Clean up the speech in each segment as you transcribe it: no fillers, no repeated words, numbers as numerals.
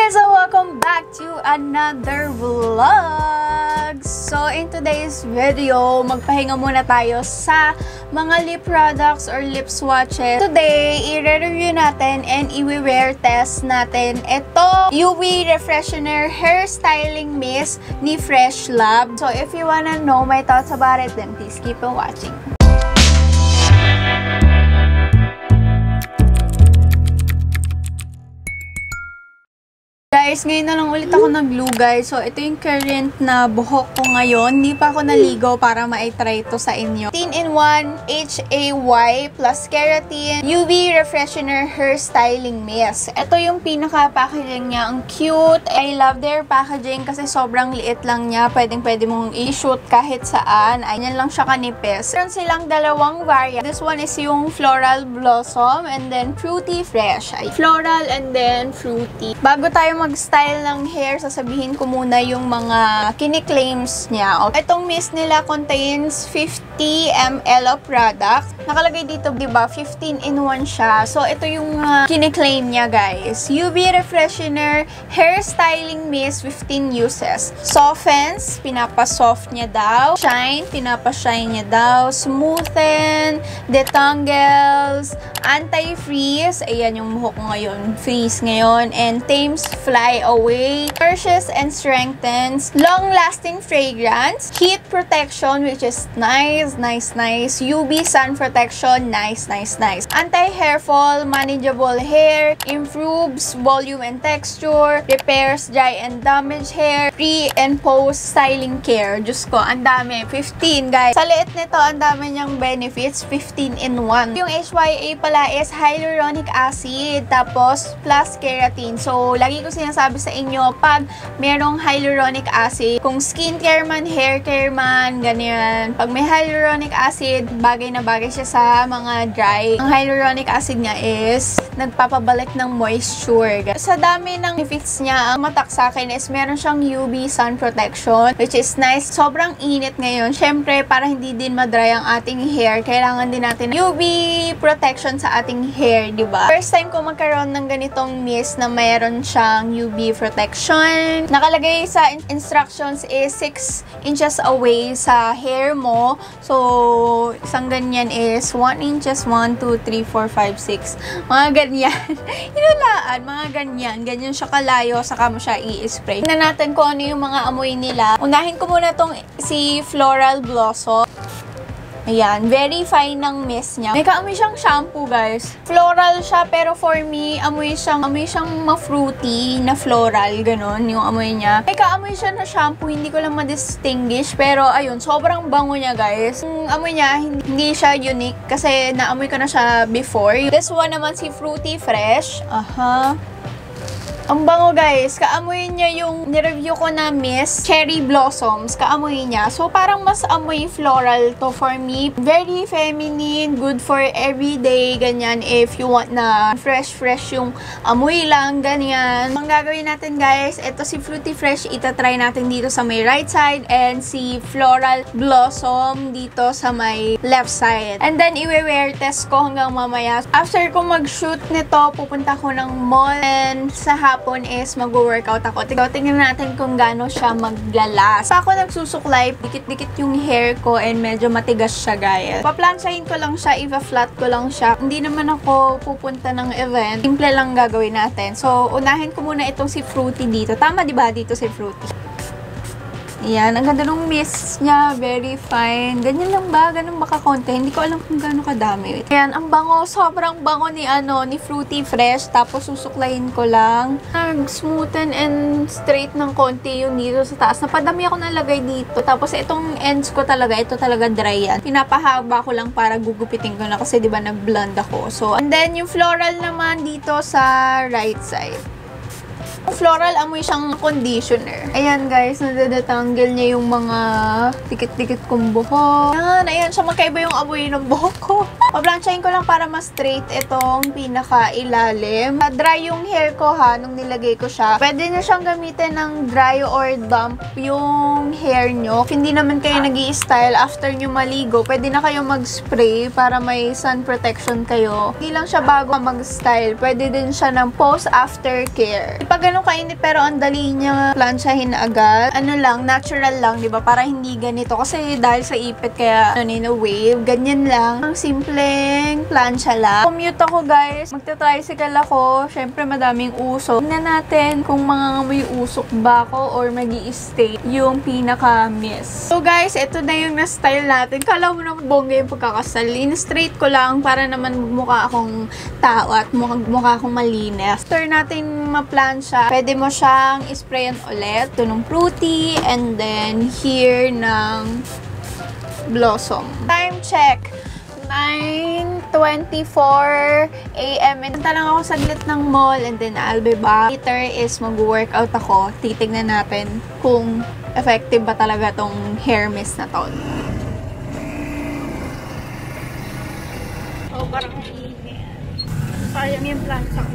guys, and welcome back to another vlog. So in today's video, magpahinga muna tayo sa mga lip products or lip swatches. Today, i-review natin and i-wear test natin ito UV Refreshener Hair Styling Mist ni Fresh Lab. So if you wanna know my thoughts about it, then please keep on watching. Guys, ngayon na lang ulit ako naglugay. So, ito yung current na buhok ko ngayon. Hindi pa ako naligo para ma-try ito sa inyo. 15-in-1 HAY plus Keratin UV Refreshener Hair Styling Mist. Ito yung pinaka-packaging niya. Ang cute. I love their packaging kasi sobrang liit lang niya. Pwedeng-pwede mong i-shoot kahit saan. Ayan lang siya kanipis. Meron silang dalawang variant. This one is yung Floral Blossom and then Fruity Fresh. Ay, floral and then fruity. Bago tayo mag-style ng hair, sasabihin ko muna yung mga kini-claims niya. Itong mist nila contains 50 ml of product. Nakalagay dito, diba, 15-in-1 siya. So, ito yung kini-claim niya, guys. UV Refreshener Hair Styling Mist, 15 uses. Softens, pinapasoft niya daw. Shine, pinapashine niya daw. Smoothen, detangles, anti-freeze. Ayan yung buhok ko ngayon. Freeze ngayon. And tames fly away. Nourishes and strengthens. Long-lasting fragrance. Heat protection, which is nice. UV sun protection, nice. Anti-hair fall, manageable hair, improves volume and texture, repairs dry and damaged hair, pre and post styling care. Diyos ko, ang dami. 15, guys. Sa liit nito, ang dami niyang benefits. 15-in-1. Yung HYA pala is hyaluronic acid, tapos plus keratin. So, lagi ko sinasabi sa inyo, pag merong hyaluronic acid, kung skincare man, hair care man, ganyan. Pag may hyaluronic acid, bagay na bagay siya sa mga dry. Ang hyaluronic acid niya is nagpapabalik ng moisture. Sa dami ng benefits niya, ang matak sa akin is meron siyang UV sun protection, which is nice. Sobrang init ngayon. Syempre, para hindi din madry ang ating hair, kailangan din natin UV protection sa ating hair, diba? First time ko magkaroon ng ganitong mist na mayroon siyang UV protection. Nakalagay sa instructions is 6 inches away sa hair mo. So, isang ganyan is 1 inches, 1, 2, 3, 4, 5, 6. Mga ganyan. Hinulaan, mga ganyan. Ganyan siya kalayo, saka mo siya i-spray. Tingnan natin kung ano yung mga amoy nila. Unahin ko muna tong si Floral Blossom. Ayan, very fine ng mist niya. May kaamoy siyang shampoo, guys. Floral siya, pero for me, amoy siyang ma-fruity na floral, ganun, yung amoy niya. May kaamoy siya na shampoo, hindi ko lang ma-distinguish, pero ayun, sobrang bango niya, guys. Yung amoy niya, hindi siya unique, kasi naamoy ko na siya before. This one naman si Fruity Fresh. Ang bango, guys. Kaamoy niya yung nireview ko na mist, Cherry Blossoms. Kaamoy niya. So, parang mas amoy floral to for me. Very feminine, good for everyday, ganyan. If you want na fresh yung amoy lang, ganyan. Ang gagawin natin, guys, ito si Fruity Fresh, itatry natin dito sa may right side, and si Floral Blossom dito sa may left side. And then, i-wear test ko hanggang mamaya. After ko mag-shoot nito, pupunta ko ng mall, and sa hapon is mag-workout ako. Tingnan natin kung gaano siya maglalas. Pa ako nagsusuklay, dikit-dikit yung hair ko and medyo matigas siya, guys. Paplansyahin ko lang siya, ipa-flat ko lang siya. Hindi naman ako pupunta ng event. Simple lang gagawin natin. So, unahin ko muna itong si Fruity dito. Tama, diba? Dito si Fruity. Ayan, ang ganda ng mist niya, very fine. Ganyan lang ba? Ganun ba ka-konti? Hindi ko alam kung gano'n kadami. Ayan, ang bango, sobrang bango ni Fruity Fresh. Tapos susuklayin ko lang. Nag-smoothen and straight ng konti yung dito sa taas. Napadami ako nalagay dito. Tapos itong ends ko talaga, ito talaga dry yan. Pinapahaba ko lang para gugupitin ko na kasi diba nag-blonde ako. So, and then yung floral naman dito sa right side. Floral, amoy siyang conditioner. Ayan, guys, nadadatanggal niya yung mga dikit-dikit kong buhok. Ayan siya, magkaiba yung amoy ng buhok ko. Paplansyahin ko lang para mas straight itong pinaka-ilalim. Dry yung hair ko ha, nung nilagay ko siya. Pwede na siyang gamitin ng dry or damp yung hair nyo. If hindi naman kayo nag-i-style after nyo maligo, pwede na kayo mag-spray para may sun protection kayo. Hindi lang siya bago mag-style. Pwede din siya ng post-after care. Di pa ganun kainit pero ang dali niya plansyahin agad. Ano lang, natural lang, di ba? Para hindi ganito. Kasi dahil sa ipit kaya wave. Ganyan lang. Ang simpleng plansya lang. Commute ako guys. Magta-tricycle ako. Syempre madaming usok. Tingnan natin kung mangangamoy usok ba ako or magi-stay yung pinaka-miss. So guys, ito na yung na-style natin. Kala mo nang bongga yung pagkakasal. In-straight ko lang para naman mukha akong tao at mukha akong malinis. After natin ma-plansya, pwede mo siyang isprayan ulit. Ito ng fruity and then here ng blossom. Time check. 9:24 AM. Punta lang ako saglit ng mall and then I'll be back. Later is mag-workout ako. Titignan natin kung effective ba talaga tong hair mist na to. Oh, parang hindi. Sayang yung plants ako.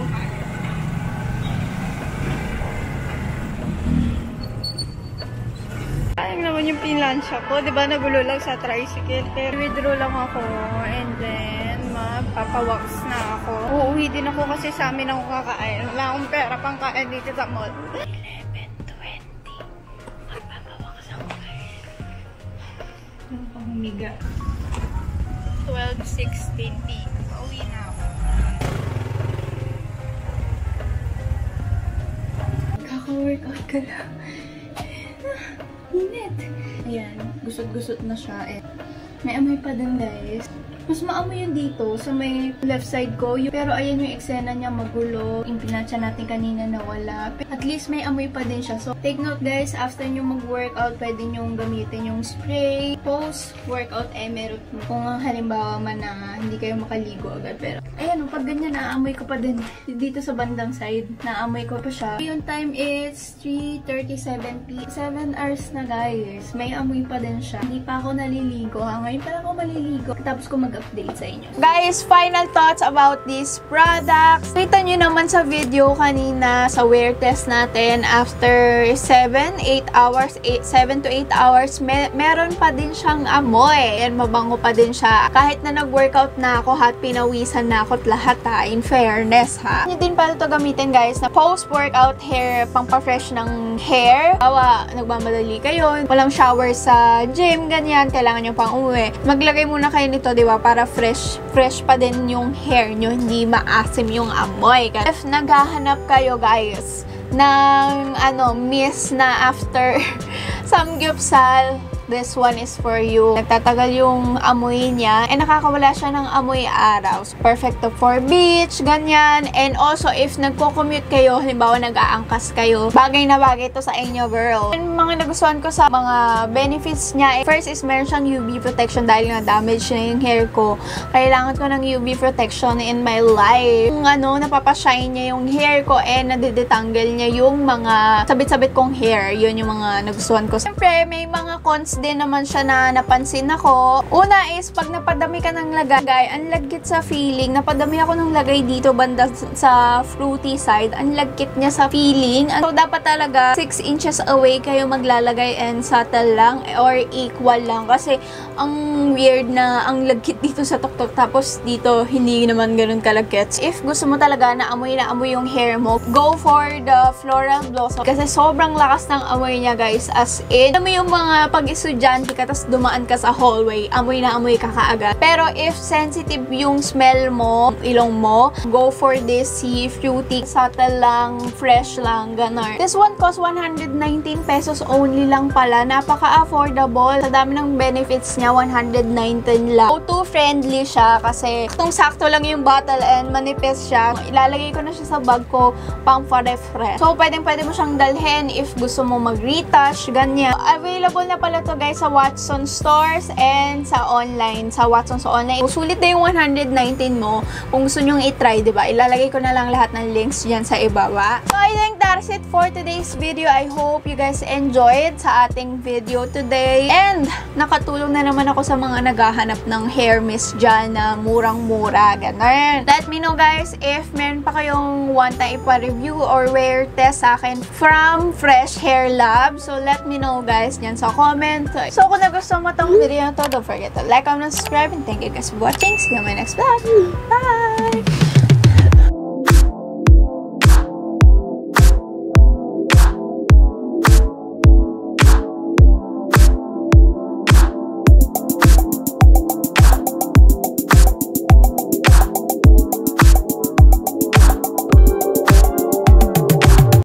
Sayang naman yung pinlansya ko. Diba nagulo lang sa tricycle. Pero withdraw lang ako. And then, magpapawax na ako. Uuwi din ako kasi sa amin ako kakain. Wala akong pera pang kain dito sa mall. 11:20. Magpapawax ako guys. Ano pang humiga? 12:16 p.m. Pauwi na ako. Kaka-workout ka lang. Init. Ayan, gusot-gusot na siya. Eh. May amoy pa din guys. Mas maamoy yun dito sa may left side ko. Pero ayan yung eksena niya magulo. Yung pinansya natin kanina na wala. At least may amoy pa din siya. So, take note guys, after nyo mag-workout, pwede nyo gamitin yung spray. Post-workout, meron kung halimbawa man na hindi kayo makaligo agad. Pero, ayan, pag ganyan, naamoy ko pa din. Dito sa bandang side, naamoy ko pa siya. Yung time is 3:37 p.m. 7 hours na guys. May amoy pa din siya. Hindi pa ako naliligo. Ngayon pa ako maliligo. Tapos ko mag-update sa inyo. Guys, final thoughts about these products. Kita nyo naman sa video kanina sa wear test natin after 7 to 8 hours, meron pa din siyang amoy. And mabango pa din siya. Kahit na nag-workout na ako at pinawisan na ako at lahat ha, in fairness ha. Hindi din pala ito gamitin guys na post-workout hair, pang pa-fresh ng hair. Bawa, nagmamadali kayo, walang shower sa gym, ganyan, kailangan nyo pang umuwi. Maglagay muna kayo nito, di ba? Para fresh pa din yung hair nyo, hindi maasim yung amoy. If naghahanap kayo guys ng mist na after samgyupsal, this one is for you. Nagtatagal yung amoy niya and nakakawala siya ng amoy araw. So, perfect to for beach, ganyan. And also, if nagko-commute kayo, halimbawa nag-aangkas kayo, bagay na bagay to sa inyo, girl. And mga nagustuhan ko sa mga benefits niya, first is meron siyang UV protection dahil nga damage na yung hair ko. Kailangan ko ng UV protection in my life. Kung napapashine niya yung hair ko and nadidetanggal niya yung mga sabit-sabit kong hair. Yun yung mga nagustuhan ko. Siyempre, may mga cons din naman siya na napansin ako. Una is, pag napadami ka ng lagay, ang lagkit sa feeling. Napadami ako ng lagay dito, banda sa fruity side. Ang lagkit niya sa feeling. So, dapat talaga 6 inches away kayo maglalagay and subtle lang or equal lang. Kasi, ang weird na ang lagkit dito sa tuktok. Tapos, dito, hindi naman ganun kalagkit. If gusto mo talaga na amoy yung hair mo, go for the floral blossom. Kasi, sobrang lakas ng amoy niya, guys. As in, alam mo yung mga pag-estudyante ka, tapos dumaan ka sa hallway, amoy na amoy ka kaagad. Pero if sensitive yung smell mo, ilong mo, go for this si fruity. Subtle lang, fresh lang, ganon. This one cost 119 pesos only lang pala. Napaka-affordable. Sa dami ng benefits niya, 119 lang. Auto friendly siya kasi itong sakto lang yung bottle and manipis siya. Ilalagay ko na siya sa bag ko pang pa-refresh. So, pwede mo siyang dalhin if gusto mo mag-retouch, ganyan. Available na pala to to guys sa Watson stores and sa online. Sa Watson sa online. Sulit na yung 119 mo. Kung gusto nyong i-try, diba? Ilalagay ko na lang lahat ng links dyan sa ibaba. So, I think that's it for today's video. I hope you guys enjoyed sa ating video today. And, nakatulong na naman ako sa mga naghahanap ng hair mist dyan na murang-mura. Ganun. Let me know guys if meron pa kayong want na ipa-review or wear test sa akin from Fresh Hair Lab. So, let me know guys dyan sa comment. So, kung nagustuhan mo itong video na to, don't forget to like, comment, and subscribe. And thank you guys for watching. See you on my next vlog. Bye!